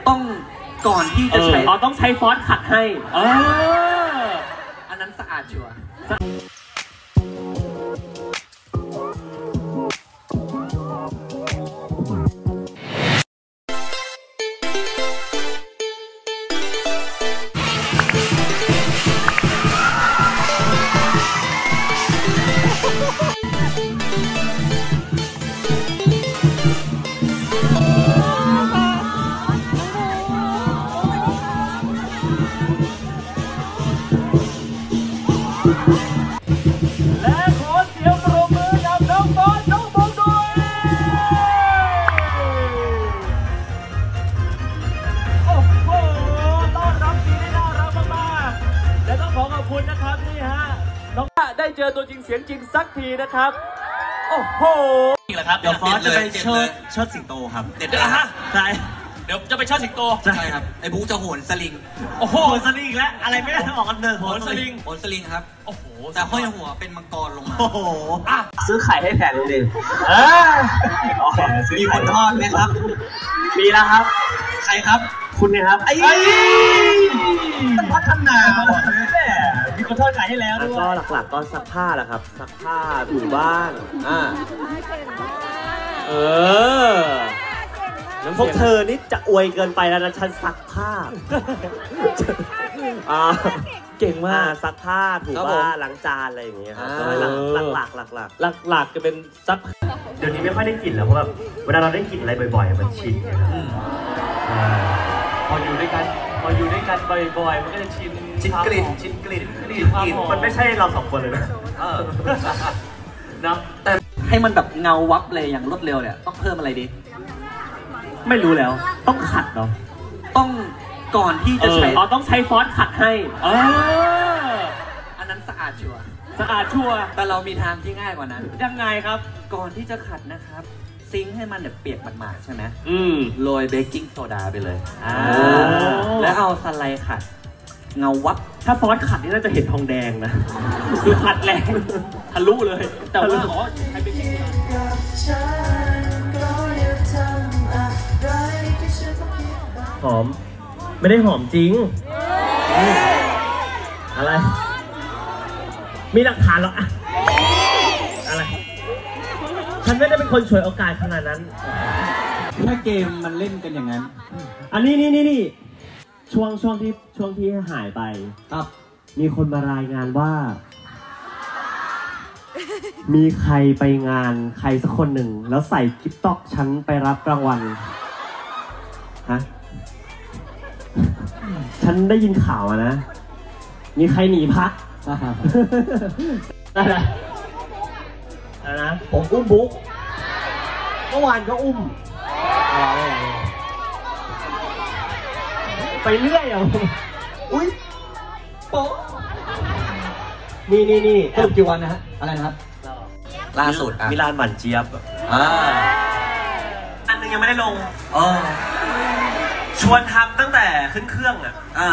ต้องก่อนที่จะใช้ต้องใช้ฟอนต์ขัดให้อันนั้นสะอาดชัวร์ได้เจอตัวจริงเสียงจริงสักทีนะครับโอ้โหจริงเหรอครับเดี๋ยวฟอสจะไปเชิดสิงโตครับเด็ดเลยฮะใช่เดี๋ยวจะไปเชิดสิงโตใช่ครับไอ้บุ๊กจะโหนสลิงโอ้โหสลิงอีกแล้วอะไรไม่ได้ออกกันเลยโหนสลิงครับโอ้โหแต่ห้อยหัวเป็นมังกรลงมาโอ้โหซื้อไข่ให้แผ่นเลยดิมีคนทอดไหมครับมีแล้วครับใครครับคุณเนี่ยครับไอ้พัฒนามีคนทอดไข่ให้แล้วด้วยก็หลักๆก็ซักผ้าแหละครับซักผ้าถูบ้านพวกเธอนี่จะอวยเกินไปแล้วนะฉันซักผ้าเก่งมากซักผ้าถูบ้านล้างจานอะไรอย่างเงี้ยครับหลักจะเป็นซักเดี๋ยวนี้ไม่ค่อยได้กลิ่นแล้วเพราะแบบเวลาเราได้กลิ่นอะไรบ่อยๆมันชินไงครับพออยู่ด้วยกันบ่อยๆมันก็จะชินกลิ่นมันไม่ใช่เราสองคนเลยนะนะแต่ให้มันแบบเงาวับเลยอย่างรวดเร็วเนี่ยต้องเพิ่มอะไรดีไม่รู้แล้วต้องขัดเนาะต้องก่อนที่จะใช้ต้องใช้ฟอนต์ขัดให้อันนั้นสะอาดชัวร์แต่เรามีทางที่ง่ายกว่านั้นยังไงครับก่อนที่จะขัดนะครับซิงค์ให้มันเปียกหมาดๆใช่ไหมโรยเบกกิ้งโซดาไปเลยแล้วเอาสไลด์ขัดเงาวับถ้าฟอนต์ขัดนี่น่าจะเห็นทองแดงนะคือขัดแรงทะลุเลยแต่ว่าใช้เบกกิ้งหอมไม่ได้หอมจริงอะไรมีหลักฐานหรออะไรฉันไม่ได้เป็นคนฉวยโอกาสขนาดนั้นถ้าเกมมันเล่นกันอย่างนั้นอันนี้ช่วงที่หายไปครับมีคนมารายงานว่ามีใครไปงานใครสักคนหนึ่งแล้วใส่กิ๊บต๊อกฉันไปรับรางวัลฮะฉันได้ยินข่าวนะมีใครหนีพักอะไรนะผมอุ้มบุ๊กเมื่อวานก็อุ้มไปเรื่อยอุ้ยโป๊ะนี่สรุปกี่วันนะฮะอะไรนะครับล่าสุดมิลานหมั่นเจี๊ยบอันนึงยังไม่ได้ลงชวนทำตั้งแต่ขึ้นเครื่อง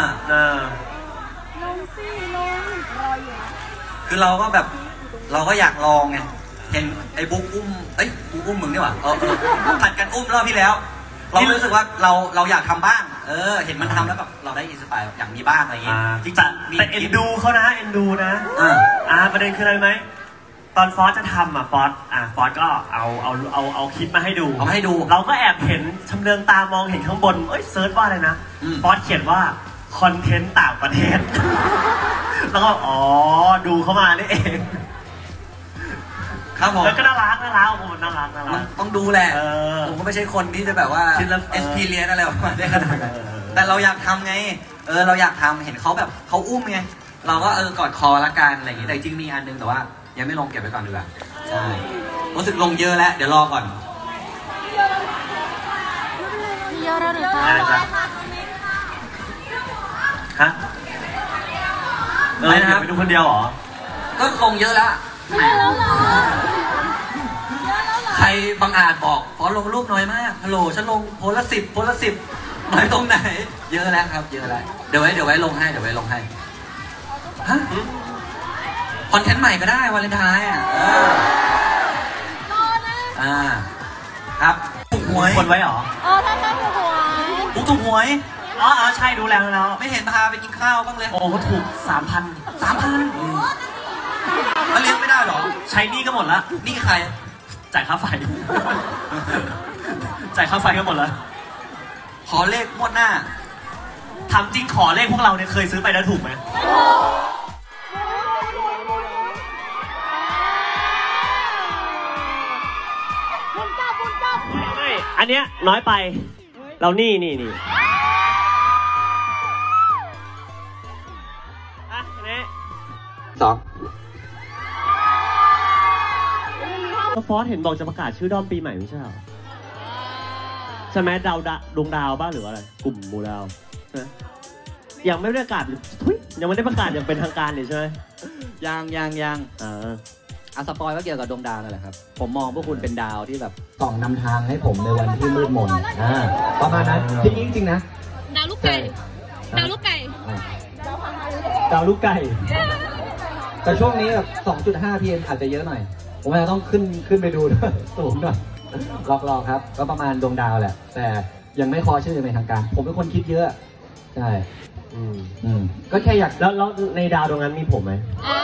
ลงสิรออยู่คือเราก็แบบเราก็อยากลองไงเห็นไอ้บุ๊กอุ้มบุ๊กอุ้มมึงนี่หว่าผัดกันอุ้มรอบที่แล้วเรารู้สึกว่าเราอยากทำบ้างเห็นมันทำแล้วแบบเราได้อินสไปร์อยากมีบ้างอะไรอย่างงี้จริงแต่เอ็นดูเขานะเอ็นดูนะประเด็นคืออะไรไหมตอนฟอสจะทำฟอสก็เอาคลิปมาให้ดูเราก็แอบเห็นชำเลืองตามองเห็นข้างบนเซิร์ชว่าอะไรนะฟอสเขียนว่าคอนเทนต์ต่างประเทศแล้วก็ดูเข้ามานี่เองครับผมแล้วก็น่ารักผมน่ารักต้องดูแหละผมก็ไม่ใช่คนที่จะแบบว่าexperienceอะไรประมาณนี้แต่เราอยากทำไงเราอยากทำเห็นเขาแบบเขาอุ้มไงเราก็กอดคอละกันอะไรอย่างงี้แต่จริงมีอันนึงแต่ว่ายังไม่ลงเก็บไว้ก่อนดีกว่าใช่รู้สึกลงเยอะแล้วเดี๋ยวรอก่อนฮะไม่นะครับไปดูคนเดียวเหรอก็ลงเยอะแล้วใครบางอาจบอกขอลงรูปน้อยมากฮัลโหลฉันลงโพสละ10น้อยตรงไหนเยอะแล้วครับเยอะแล้วเดี๋ยวไว้ลงให้ฮะคอนเทนต์ใหม่ก็ได้วาเลนไทน์ครับถูกหวยคนไว้หรอถ้าถูกหวยบุ๊กถูกหวยอ๋อใช่ดูแล้วไม่เห็นพาไปกินข้าวบ้างเลยโอ้ก็ถูก 3,000 แล้วเลี้ยงไม่ได้หรอใช้หนี้ก็หมดละนี่ใครจ่ายค่าไฟ จ่ายค่าไฟก็หมดแล้วขอเลขงวดหน้าทำจริงขอเลขพวกเราเนี่ยเคยซื้อไปแล้วถูกไหมไม่อันเนี้ยน้อยไป เรานี่อ่ะนี่ 2 ฟอสเห็นบอกจะประกาศชื่อด้อมปีใหม่ไม่ใช่เหรอใช่ไหมดวงดาวบ้างหรืออะไรกลุ่มหมู่ดาวใช่ไหมยังไม่ได้ประกาศยังไม่ได้ประกาศอย่างเป็นทางการเลยใช่ไหมยังสปอยก็เกี่ยวกับดวงดาวนั่นแหละครับผมมองพวกคุณเป็นดาวที่แบบส่องนำทางให้ผมในวันที่มืดมนประมาณนั้นจริงนะดาวลูกไก่ดาวลูกไก่แต่ช่วงนี้แบบ 2.5 PM อาจจะเยอะหน่อยผมอาจจะต้องขึ้นไปดูสูงหน่อยรอครับก็ประมาณดวงดาวแหละแต่ยังไม่ขอชื่อเป็นทางการผมเป็นคนคิดเยอะใช่ก็แค่อยากแล้วในดาวดวงนั้นมีผมไหม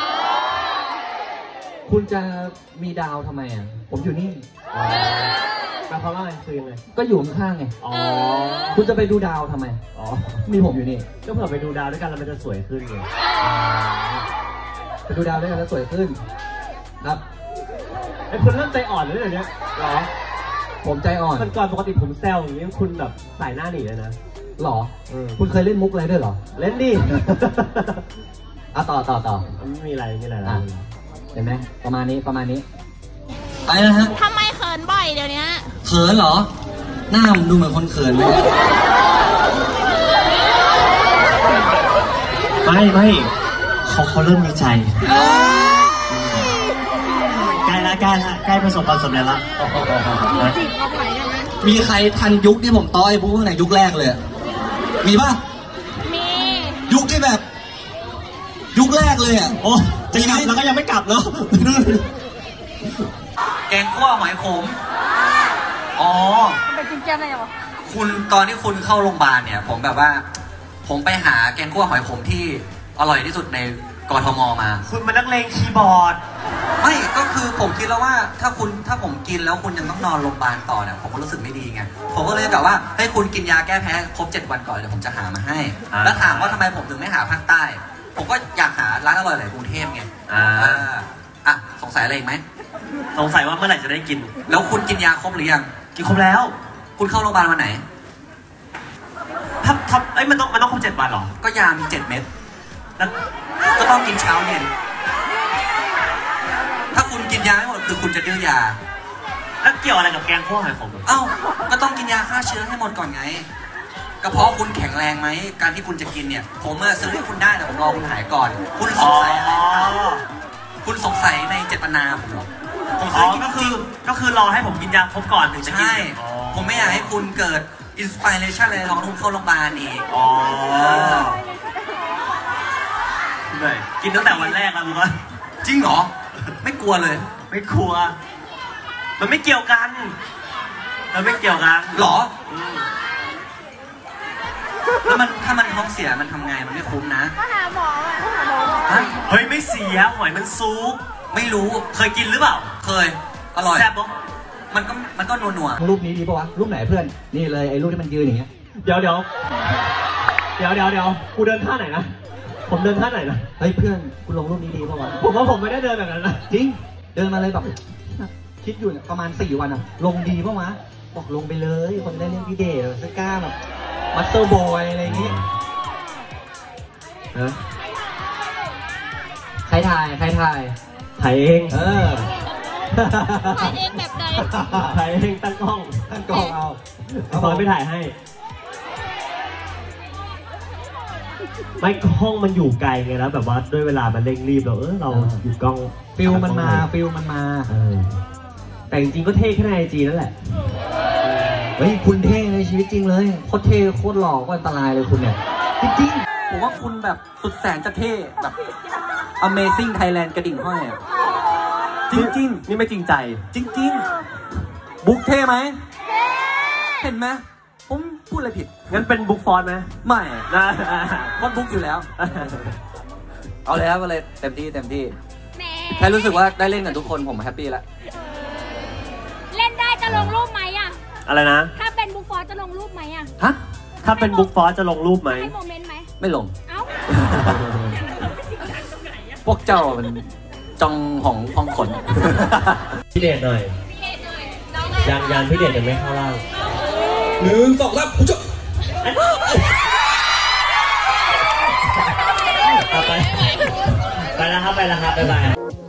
คุณจะมีดาวทำไมอ่ะผมอยู่นี่หมายความว่าไงคือยังไงก็อยู่ข้างๆไงคุณจะไปดูดาวทำไมมีผมอยู่นี่ก็เผื่อไปดูดาวด้วยกันแล้วมันจะสวยขึ้นไงไปดูดาวด้วยกันแล้วสวยขึ้นครับไอ้คุณเริ่มใจอ่อนเลยเนี่ยหรอผมใจอ่อนก่อนปกติผมแซวอย่างนี้คุณแบบสายหน้าหนีเลยนะหรอคุณเคยเล่นมุกอะไรด้วยหรอเล่นดิต่อไม่มีอะไรเห็นไหมประมาณนี้ไปนะฮะทำไมเขินบ่อยเดี๋ยวนี้เขินเหรอหน้ามันดูเหมือนคนเขินเลยไม่เขาเริ่มมีใจใกล้ประสบความสำเร็จแล้วมีใครทันยุคที่ผมต้อยบุ๊กไหนยุคแรกเลยมีป่ะมียุคที่แบบยุคแรกเลยอ่ะโอ้จะกลับแล้วก็ยังไม่กลับเนาะแกงคั่วหอยขมเป็นจริงจังเลยวะคุณตอนที่คุณเข้าโรงพยาบาลเนี่ยผมแบบว่าผมไปหาแกงคั่วหอยขมที่อร่อยที่สุดในกทมมาคุณเป็นนักเลงคีย์บอร์ดไม่ก็คือผมคิดแล้วว่าถ้าผมกินแล้วคุณยังต้องนอนโรงพยาบาลต่อเนี่ยผมก็รู้สึกไม่ดีไงผมก็เลยกะว่าให้คุณกินยาแก้แพ้ครบ7 วันก่อนเดี๋ยวผมจะหามาให้แล้วถามว่าทำไมผมถึงไม่หาภาคใต้ผมก็อยากหาร้านอร่อยในกรุงเทพไงสงสัยอะไรอีกไหมสงสัยว่าเมื่อไหร่จะได้กินแล้วคุณกินยาครบหรือยังกินครบแล้วคุณเข้าโรงพยาบาลวันไหนมันต้องครบ7 วันหรอก็ยามี7 เม็ดแล้วก็ต้องกินเช้าเย็นถ้าคุณกินยาไม่หมดคือคุณจะดื้อยาแล้วเกี่ยวอะไรกับแกงคั่วหอยขมก็ต้องกินยาฆ่าเชื้อให้หมดก่อนไงกระเพาะคุณแข็งแรงไหมการที่คุณจะกินเนี่ยผมซื้อให้คุณได้แต่ผมรอคุณหายก่อนคุณสงสัยอะไรคุณสงสัยในเจตนาผมหรอก็คือรอให้ผมกินยาครบก่อนถึงจะกินใช่ผมไม่อยากให้คุณเกิดอินสปิเรชันเลยลองทุ่มเข้าโรงพยาบาลอีกกินตั้งแต่วันแรกแล้วรู้ป่ะจริงเหรอไม่กลัวเลยไม่กลัวมันไม่เกี่ยวกันหรอแล้วถ้ามันท้องเสียมันทำไงมันไม่คุ้มนะก็หาหมอเฮ้ยไม่เสียหอยมันซุปไม่รู้เคยกินหรือเปล่าเคยอร่อยแซ่บปะมันก็นัวรูปนี้ดีปะวะรูปไหนเพื่อนนี่เลยไอ้รูปที่มันยืนอย่างเงี้ยเดี๋ยวกูเดินท่าไหนนะผมเดินท่าไหนนะเฮ้ยเพื่อนคุณลงรูปนี้ดีปะวะผมว่าผมไม่ได้เดินแบบนั้นนะจริงเดินมาเลยแบบคิดอยู่ประมาณ4 วันลงดีปะวะบอกลงไปเลยคนได้เล่นพี่เดย์สก้าแบบมัสเตอร์บอยอะไรอย่างงี้ใครถ่ายถ่ายเองถ่ายเองแบบไหนถ่ายเองตั้งกล้องเอาตอนไม่ถ่ายให้ไม่กล้องมันอยู่ไกลไงแล้วแบบว่าด้วยเวลามันเร่งรีบเราเราหยุดกล้องฟิลมันมาแต่จริงๆก็เท่แค่ในIGนั่นแหละเฮ้ยคุณเท่ในชีวิตจริงเลยโคตรเท่โคตรหล่อก็อันตรายเลยคุณเนี่ยจริงๆผมว่าคุณแบบสุดแสนจะเท่แบบ Amazing Thailand กระดิ่งห้อยจริงๆนี่ไม่จริงใจจริงๆบุ๊กเท่ไหมเห็นไหมผพูดอะไรผิดงั้นเป็นบุ๊กฟอร์ดไหมไม่นะคนบุ๊กอยู่แล้ว เอาเลยครับเอาเลยเต็มที่เต็มที่แหมแค่รู้สึกว่าได้เล่นกับทุกคนผมแฮปปี้แล้วเล่นได้จะลงรูปไหมอ่ะอะไรนะถ้าเป็นบุ๊กฟอร์จะลงรูปไหมอ่ะฮะถ้าเป็นบุ๊กฟอร์ดจะลงรูปไหมให้โมเมนต์ไหมไม่ลงเอ้าพวกเจ้ามันจองของพองขนพี่เดชหน่อยยันพี่เดชยังไม่เข้าร่าง 1 2 3ผู้ชมไปแล้วครับบ๊ายบาย